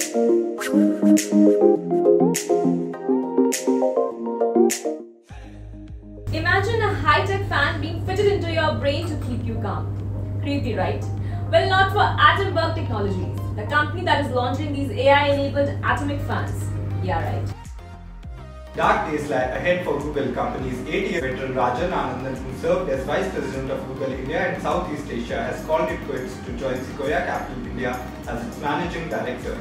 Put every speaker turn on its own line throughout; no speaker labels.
Imagine a high-tech fan being fitted into your brain to keep you calm. Creepy, right? Well, not for Atomberg Technologies, the company that is launching these AI-enabled atomic fans. Yeah, right.
Dark days lie ahead for Google. Company's 80-year veteran Rajan Anandan, who served as Vice President of Google India and Southeast Asia, has called it quits to join Sequoia Capital India as its Managing Director.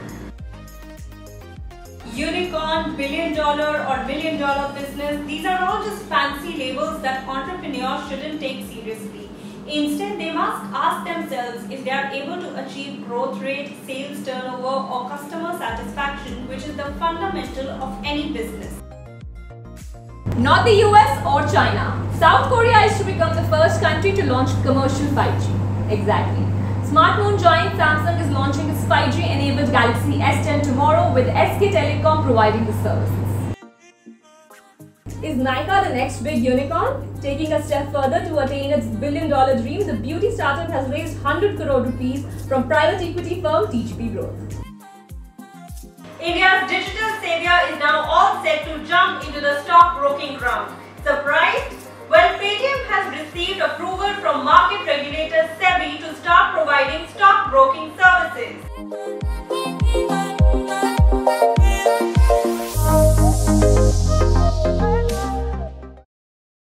Unicorn, billion-dollar or million-dollar business, these are all just fancy labels that entrepreneurs shouldn't take seriously. Instead, they must ask themselves if they are able to achieve growth rate, sales turnover or customer satisfaction, which is the fundamental of any business.
Not the US or China. South Korea is to become the first country to launch commercial 5G. Exactly. Smartphone giant Samsung is launching its 5G-enabled Galaxy S10 tomorrow with SK Telecom providing the services. Is Nykaa the next big unicorn? Taking a step further to attain its billion-dollar dream, the beauty startup has raised 100 crore rupees from private equity firm TGP Growth.
India's digital savior is now all set to jump into the stock-broking ground. Surprised? Well, Paytm has received approval from market regulator SEBI